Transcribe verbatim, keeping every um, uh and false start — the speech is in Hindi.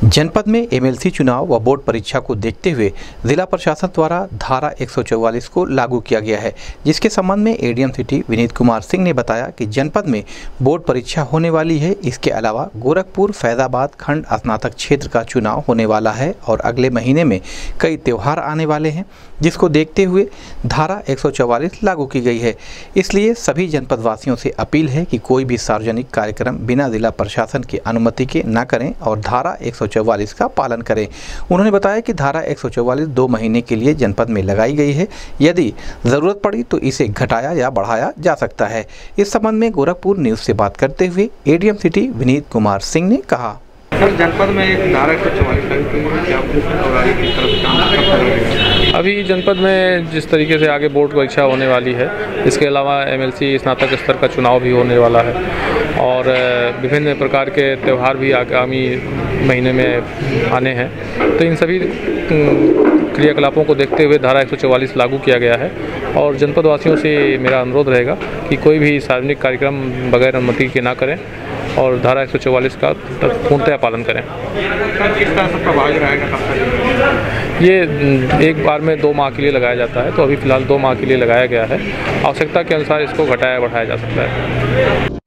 जनपद में एमएलसी चुनाव व बोर्ड परीक्षा को देखते हुए जिला प्रशासन द्वारा धारा एक सौ चौवालीस को लागू किया गया है, जिसके संबंध में एडीएम सिटी विनीत कुमार सिंह ने बताया कि जनपद में बोर्ड परीक्षा होने वाली है। इसके अलावा गोरखपुर फैजाबाद खंड स्नातक क्षेत्र का चुनाव होने वाला है और अगले महीने में कई त्यौहार आने वाले हैं, जिसको देखते हुए धारा एक सौ चौवालीस लागू की गई है। इसलिए सभी जनपद वासियों से अपील है कि कोई भी सार्वजनिक कार्यक्रम बिना जिला प्रशासन की अनुमति के न करें और धारा एक सौ चौवालीस का पालन करें। उन्होंने बताया कि धारा एक सौ चौवालीस दो महीने के लिए जनपद में लगाई गई है। यदि जरूरत पड़ी तो इसे घटाया या बढ़ाया जा सकता है। इस संबंध में गोरखपुर न्यूज से बात करते हुए एडीएम सिटी विनीत कुमार सिंह ने कहा, सर जनपद में एक धारा एक सौ चौवालीस अभी जनपद में जिस तरीके से आगे बोर्ड परीक्षा होने वाली है, इसके अलावा एमएलसी स्नातक स्तर का चुनाव भी होने वाला है और विभिन्न प्रकार के त्यौहार भी आगामी महीने में आने हैं। तो इन सभी क्रियाकलापों को देखते हुए धारा एक सौ चौवालीस लागू किया गया है और जनपद वासियों से मेरा अनुरोध रहेगा कि कोई भी सार्वजनिक कार्यक्रम बगैर अनुमति के ना करें और धारा एक सौ चौवालीस का पूर्णतः पालन करें। किस तरह से प्रभावित रहेगा? ये एक बार में दो माह के लिए लगाया जाता है, तो अभी फ़िलहाल दो माह के लिए लगाया गया है। आवश्यकता के अनुसार इसको घटाया बढ़ाया जा सकता है।